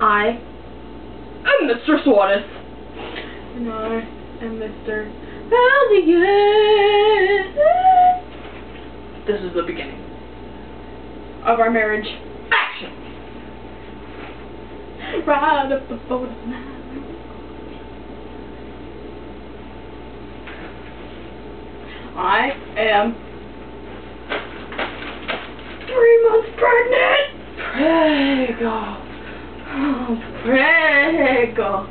I am Mr. Svatos. And I am Mr. Elliott. This is the beginning of our marriage. Action! Ride up the boat. I am 3 months pregnant. Prego. Oh, prego.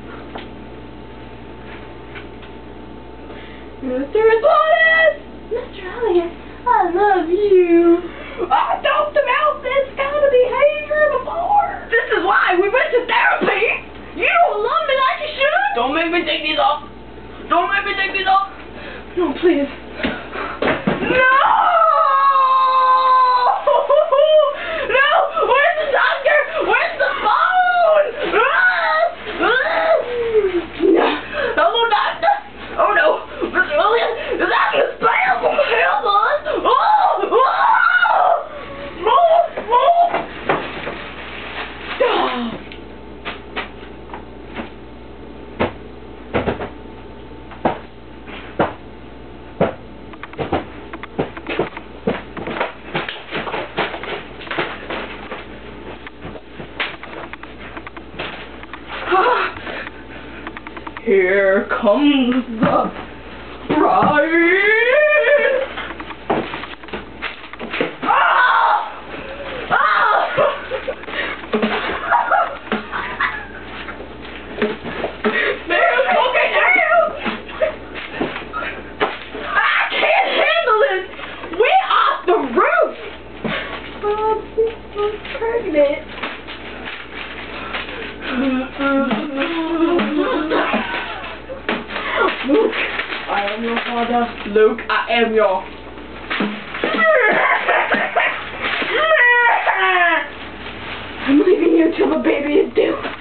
Mr. Svatos! Mr. Elliott, I love you. I talked about this kind of behavior before. This is why we went to therapy. You don't love me like you should. Don't make me take these off. Don't make me take these off. No, please. No! No! Where's the doctor? Where's the phone? No. Hello, doctor? Oh no. Mr. Elliott, is that the spam? Hold on. Oh! Here comes the bride! Ah! Ah! There's smoking down! I can't handle it! We're off the roof! I'm pregnant. Luke, I am your father. Luke, I am your... I'm leaving you till the baby is due.